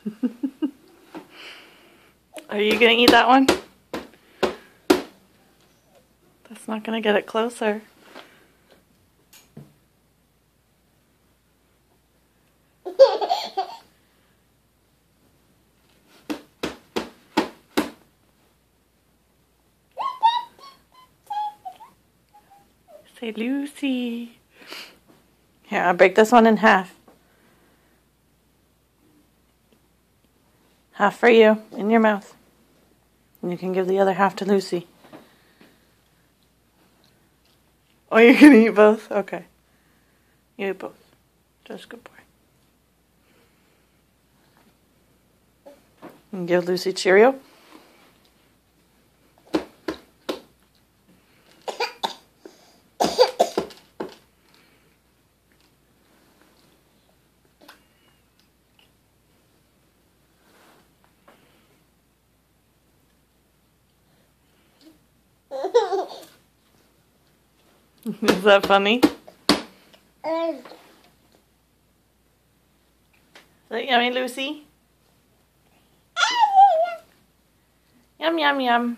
Are you gonna eat that one? That's not gonna get it closer. Say Lucy. Here, I'll break this one in half. Half for you, in your mouth. And you can give the other half to Lucy. Oh, you're gonna eat both? Okay. You eat both. Just a good boy. And give Lucy Cheerio. Is that funny? Is that yummy, Lucy? Yum, yum, yum.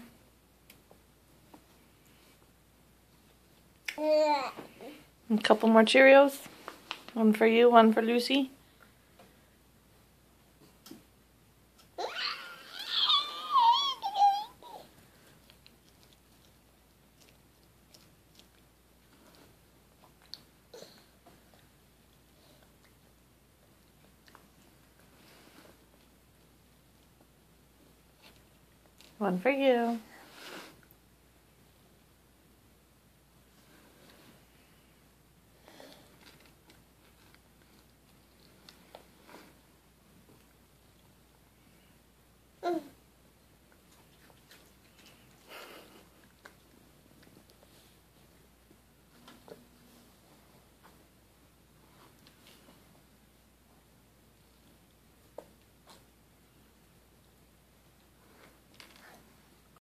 A couple more Cheerios. One for you, one for Lucy. One for you.